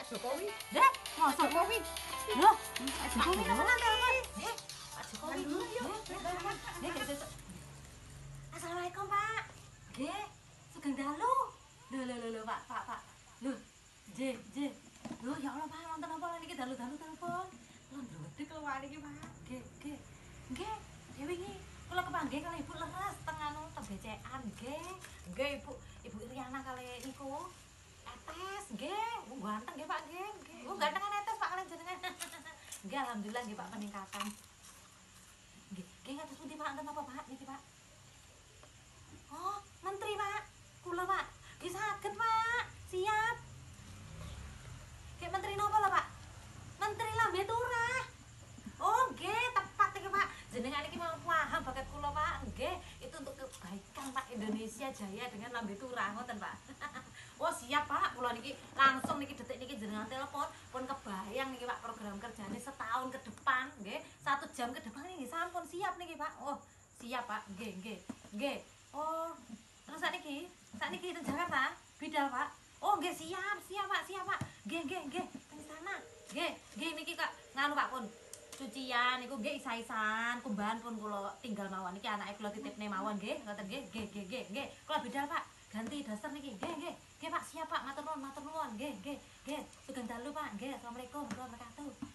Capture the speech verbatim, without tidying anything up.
Jokowi. Dek, masa Jokowi? Loh, Pak Jokowi temenan telepon. Dek, Pak Jokowi. Dek, dek, dek. Assalamualaikum, Pak. Nggih, sugeng dalu. Lho, lho, lho, lho, Pak, Pak, Pak. Lho, J, J. Lho, ya Allah, Pak, wonten apa niki dalu-dalu telepon. Kula ndredeg kula wani iki, Pak. Nggih, nggih. Nggih, ya wingi kula kepanggih kali Ibu leres teng anu teng becekan, nggih. Nggih, Ibu, Ibu Iriana kali niku. Etes, nggih. Oh, ganteng nggih, Pak, nggih, nggih. Oh, gantengan etes, Pak, kalian jenengan. Nggih, alhamdulillah nggih, Pak, peningkatan. Nggih, nggih ngatus pundi, Pak, enten apa, Pak, niki, Pak? Oh, menteri, Pak. Kula, Pak. Nggih saged, Pak. Siap. Nggih menteri napa lho, Pak? Menteri Lambe Turah. Oh, nggih, tepat iki, Pak. Jenengan iki mau paham bakat kula, Pak. Nggih, itu untuk kebaikan Pak Indonesia Jaya dengan Lambe Turah, ngoten, Pak. Oh, siap, Pak. Kula niki langsung niki detik niki jenengan telepon, pun kebayang niki, Pak, program kerjane setahun ke depan, nggih. Satu jam ke depan niki sampun siap niki, Pak. Oh, siap, Pak. Nggih, nggih. Nggih. Oh, terus sakniki, sakniki teng Jakarta, bidal, Pak. Oh, nggih, siap, siap, Pak, siap, Pak. Nggih, nggih, nggih. Teng sana. Nggih, nggih niki Kak, nganu Pak pun. Cucian niku nggih isa-isan, kumbahan pun kula tinggal mawon iki anake kula titipne mawon nggih, ngoten nggih. Nggih, nggih, nggih, nggih. Kula bidal, Pak. Ganti daster niki. Nggih, nggih. Nggih, Pak, siap, Pak. Matur nuwun, matur nuwun. Nggih, nggih, nggih. Sugeng dalu, Pak. Nggih, Assalamualaikum warahmatullahi wabarakatuh.